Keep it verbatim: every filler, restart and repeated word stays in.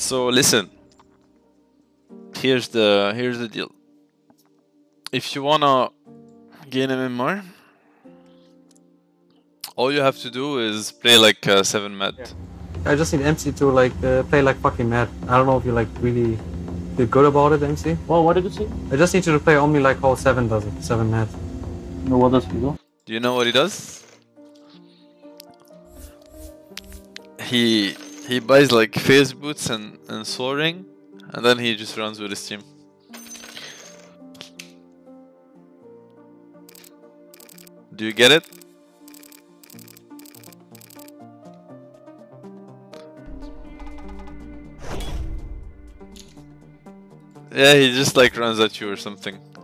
So listen. Here's the here's the deal. If you wanna gain M M R, all you have to do is play like uh, seven mad. Yeah. I just need M C to like uh, play like fucking mad. I don't know if you like really feel good about it, M C. Well, what did you say? I just need you to play only like how seven does it. seven mad. No, what does he do? Do you know what he does? He he buys like phase boots and and soaring, and then he just runs with his team. Do you get it? Yeah, he just like runs at you or something.